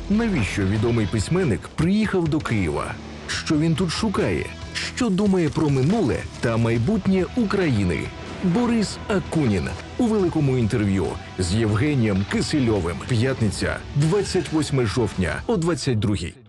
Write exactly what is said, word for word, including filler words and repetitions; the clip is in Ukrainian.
Навіщо відомий письменник приїхав до Києва? Що він тут шукає? Що думає про минуле та майбутнє України? Борис Акунін у великому інтерв'ю з Євгенієм Кисельовим. П'ятниця, двадцять восьме жовтня о двадцять другій.